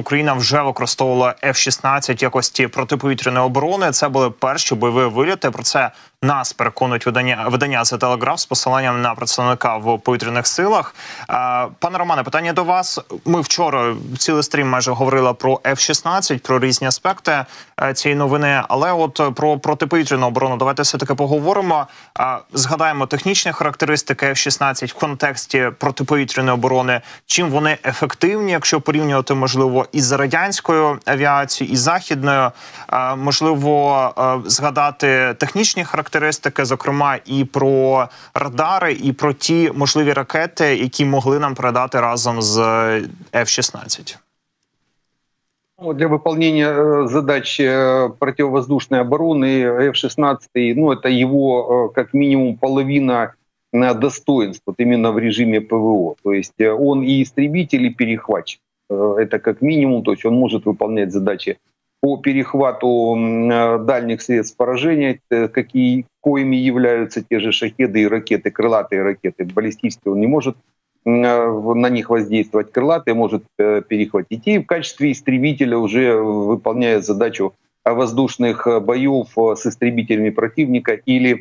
Україна вже використовувала F-16 в якості протиповітряної оборони. Це були перші бойові вильоти. Про це нас переконують видання «The Telegraph» з посиланням на представника в повітряних силах. Пане Романе, питання до вас. Ми вчора цілий стрім майже говорили про F-16, про різні аспекти цієї новини. Але от про протиповітряну оборону давайте все-таки поговоримо. Згадаємо технічні характеристики F-16 в контексті протиповітряної оборони. Чим вони ефективні, якщо порівнювати, можливо, із радянською авіацією, із західною. Можливо, згадати технічні характеристики, зокрема, і про радари, і про ті можливі ракети, які могли нам передати разом з F-16. Для выполнения задач противовоздушной обороны F-16, это его как минимум половина достоинств, вот именно в режиме ПВО. То есть он и истребитель, и перехватчик. Это как минимум, то есть он может выполнять задачи по перехвату дальних средств поражения, коими являются те же шахеды и ракеты, крылатые ракеты. Баллистические он не может на них воздействовать, крылатые может перехватить. И в качестве истребителя уже выполняет задачу воздушных боев с истребителями противника или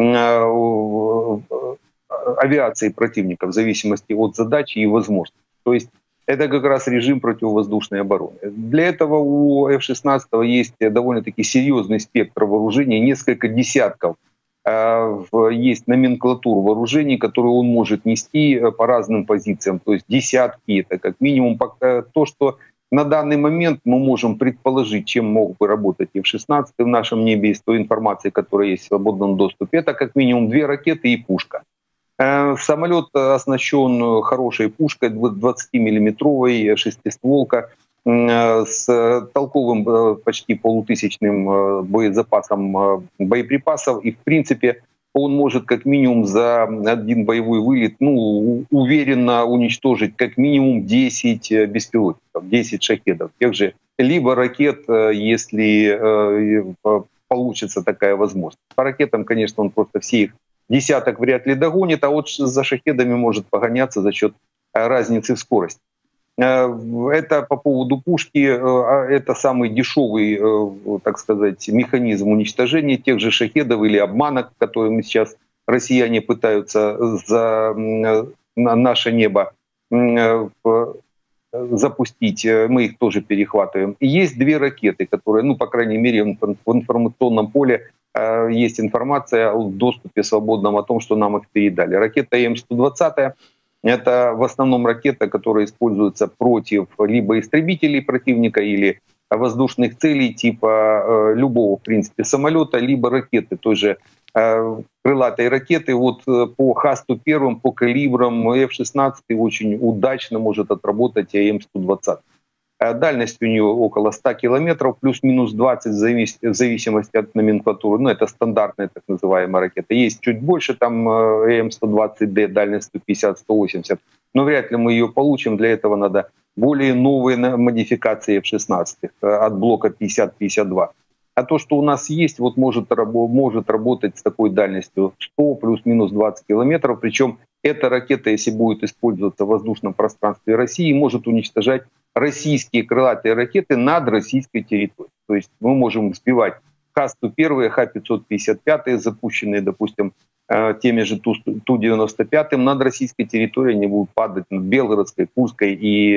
авиации противника в зависимости от задачи и возможностей. То есть это как раз режим противовоздушной обороны. Для этого у F-16 есть довольно-таки серьезный спектр вооружений, несколько десятков есть номенклатур вооружений, которые он может нести по разным позициям, то есть десятки, это как минимум то, что на данный момент мы можем предположить, чем мог бы работать F-16 в нашем небе из той информации, которая есть в свободном доступе. Это как минимум 2 ракеты и пушка. Самолет оснащен хорошей пушкой, 20-миллиметровой, шестистволка, с толковым почти полутысячным боезапасом боеприпасов. И в принципе он может как минимум за один боевой вылет уверенно уничтожить как минимум 10 беспилотников, 10 шахедов. Тех же либо ракет, если получится такая возможность. По ракетам, конечно, он просто все их десяток вряд ли догонит, а вот за шахедами может погоняться за счет разницы в скорости. Это по поводу пушки, это самый дешевый, так сказать, механизм уничтожения тех же шахедов или обманок, которыми сейчас россияне пытаются на наше небо запустить. Мы их тоже перехватываем. И есть 2 ракеты, которые, по крайней мере, в информационном поле есть информация о доступе свободном о том, что нам их передали. Ракета М-120 — это в основном ракета, которая используется против либо истребителей противника или воздушных целей типа любого, в принципе, самолета, либо ракеты, той же крылатой ракеты. Вот по Х-101, по калибрам F-16 очень удачно может отработать М-120. Дальность у нее около 100 километров, плюс-минус 20 в зависимости от номенклатуры. Это стандартная так называемая ракета. Есть чуть больше, там М-120Д, дальность 150-180. Но вряд ли мы ее получим. Для этого надо более новые модификации F-16 от блока 50-52. А то, что у нас есть, вот может работать с такой дальностью 100 плюс-минус 20 километров. Причем эта ракета, если будет использоваться в воздушном пространстве России, может уничтожать российские крылатые ракеты над российской территорией. То есть мы можем сбивать Х-101, Х-555, запущенные, допустим, теми же Ту-95, над российской территорией они будут падать над Белгородской, Курской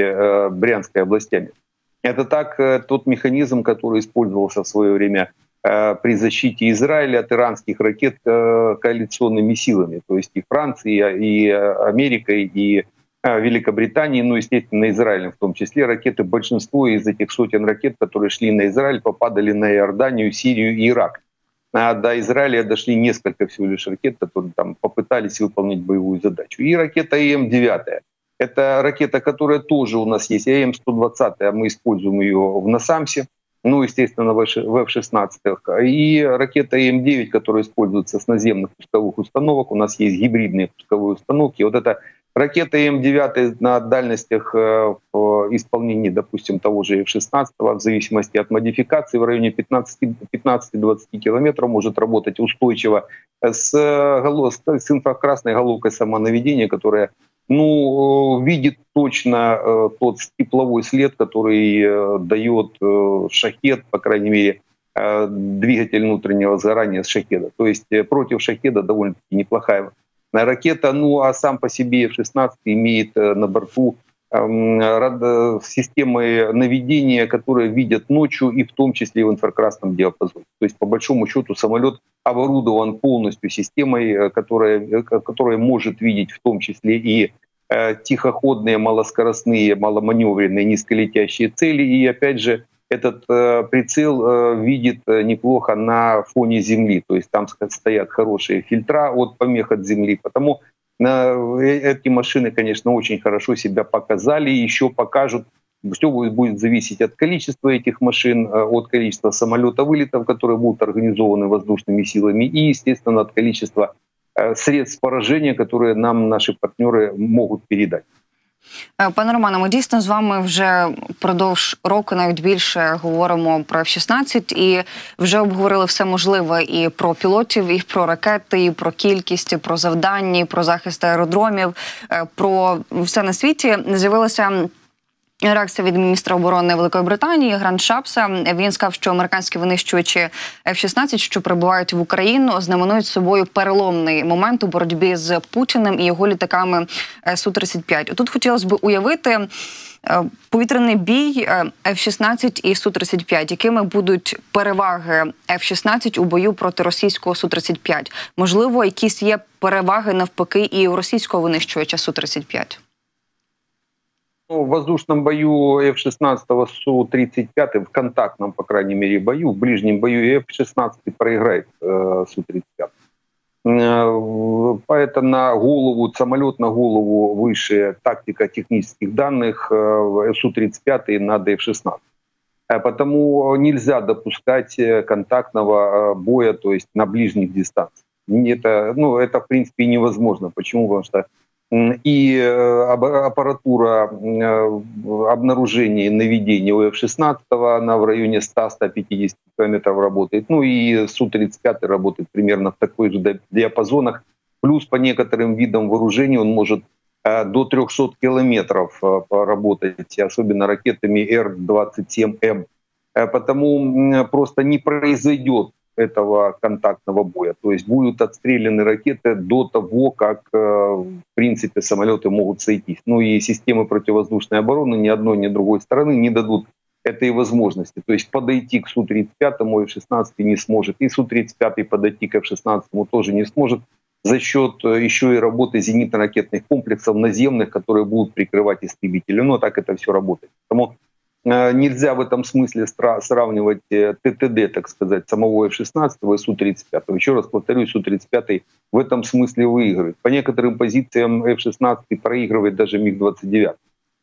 и Брянской областями. Это так тот механизм, который использовался в свое время при защите Израиля от иранских ракет коалиционными силами, то есть и Францией, и Америкой, и Великобритании, естественно, Израилем в том числе. Ракеты, большинство из этих сотен ракет, которые шли на Израиль, попадали на Иорданию, Сирию и Ирак. А до Израиля дошли несколько всего лишь ракет, которые там попытались выполнить боевую задачу. И ракета М-9. Это ракета, которая тоже у нас есть. М-120, мы используем ее в Насамсе, естественно, в F-16. И ракета М-9, которая используется с наземных пусковых установок. У нас есть гибридные пусковые установки. Вот эта ракета М-9 на дальностях в исполнении, допустим, того же F-16, в зависимости от модификации, в районе 15-20 километров может работать устойчиво с инфракрасной головкой самонаведения, которая ну, видит точно тот тепловой след, который дает «Шахед», по крайней мере, двигатель внутреннего сгорания с «Шахеда». То есть против «Шахеда» довольно-таки неплохая ракета. Ну, а сам по себе F-16 имеет на борту системы наведения, которые видят ночью и в том числе в инфракрасном диапазоне. То есть, по большому счету, самолет оборудован полностью системой, которая может видеть в том числе и тихоходные, малоскоростные, маломаневренные, низколетящие цели. И опять же, этот прицел видит неплохо на фоне Земли. То есть там стоят хорошие фильтра от помех от Земли. Потому эти машины, конечно, очень хорошо себя показали, еще покажут. Все будет зависеть от количества этих машин, от количества самолета-вылетов, которые будут организованы воздушными силами, и, естественно, от количества средств поражения, которые нам наші партнери можуть передати. Пане Романе, ми дійсно з вами вже впродовж року, навіть більше, говоримо про F-16 і вже обговорили все можливе і про пілотів, і про ракети, і про кількість, і про завдання, і про захист аеродромів, про все на світі. З'явилася реакція від міністра оборони Великої Британії Грант Шапса. Він сказав, що американські винищувачі F-16, що прибувають в Україну, знаменують собою переломний момент у боротьбі з Путіним і його літаками Су-35. Тут хотілося б уявити повітряний бій F-16 і Су-35. Якими будуть переваги F-16 у бою проти російського Су-35? Можливо, якісь є переваги навпаки і у російського винищувача Су-35? В воздушном бою F-16 Су-35, в контактном, по крайней мере, бою, в ближнем бою F-16 проиграет Су-35. Поэтому на голову, самолет на голову выше тактика технических данных Су-35 над F-16. Потому нельзя допускать контактного боя, то есть на ближних дистанциях. Это в принципе невозможно. Почему? Потому что и аппаратура обнаружения и наведения у F-16 она в районе 100-150 километров работает. Ну и Су-35 работает примерно в такой же диапазонах. Плюс по некоторым видам вооружений он может до 300 километров поработать, особенно ракетами Р-27М. Потому просто не произойдет этого контактного боя. То есть будут отстреляны ракеты до того, как, в принципе, самолеты могут сойтись. Ну и системы противовоздушной обороны ни одной, ни другой стороны не дадут этой возможности. То есть подойти к Су-35 F-16 не сможет. И Су-35 подойти к F-16 тоже не сможет за счет еще и работы зенитно-ракетных комплексов наземных, которые будут прикрывать истребители. Но так это все работает. Поэтому нельзя в этом смысле сравнивать ТТД, так сказать, самого F-16 и Су-35. Еще раз повторюсь, Су-35 в этом смысле выигрывает. По некоторым позициям F-16 проигрывает даже МиГ-29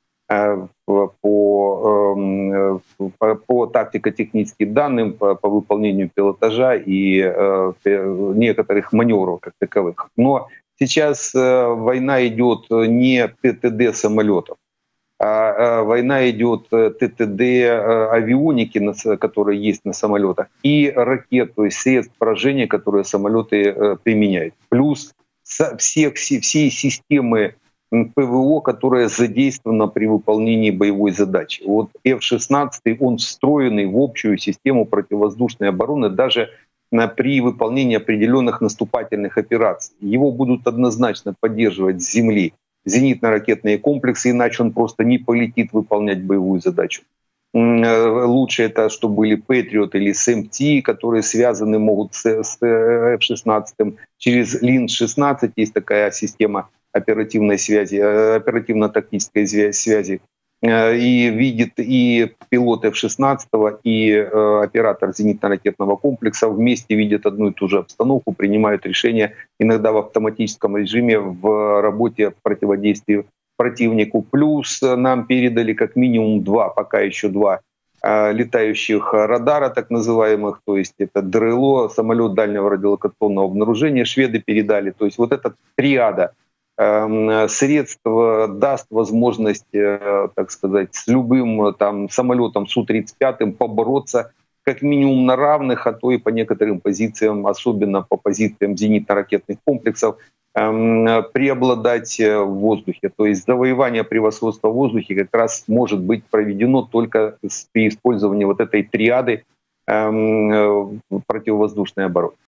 по тактико-техническим данным, по выполнению пилотажа и некоторых маневров как таковых. Но сейчас война идет не ТТД самолетов, война идет ТТД авионики, которые есть на самолетах, и ракет, то есть средств поражения, которые самолеты применяют. Плюс все системы ПВО, которые задействованы при выполнении боевой задачи. Вот F-16, он встроенный в общую систему противовоздушной обороны даже при выполнении определенных наступательных операций. Его будут однозначно поддерживать с земли зенитно-ракетные комплексы, иначе он просто не полетит выполнять боевую задачу. Лучше это, чтобы были Patriot или SMT, которые связаны могут с F-16. Через LIN-16 есть такая система оперативной связи, оперативно-тактической связи. И видит и пилот F-16, и оператор зенитно-ракетного комплекса вместе видят одну и ту же обстановку, принимают решения иногда в автоматическом режиме в работе противодействия противнику. Плюс нам передали как минимум пока еще два летающих радара, так называемых, то есть это ДРЛО, самолет дальнего радиолокационного обнаружения, шведы передали. То есть вот эта триада средств даст возможность, так сказать, с любым там самолетом Су-35 побороться как минимум на равных, а то и по некоторым позициям, особенно по позициям зенитно-ракетных комплексов, преобладать в воздухе. То есть завоевание превосходства в воздухе как раз может быть проведено только при использовании вот этой триады противовоздушной обороны.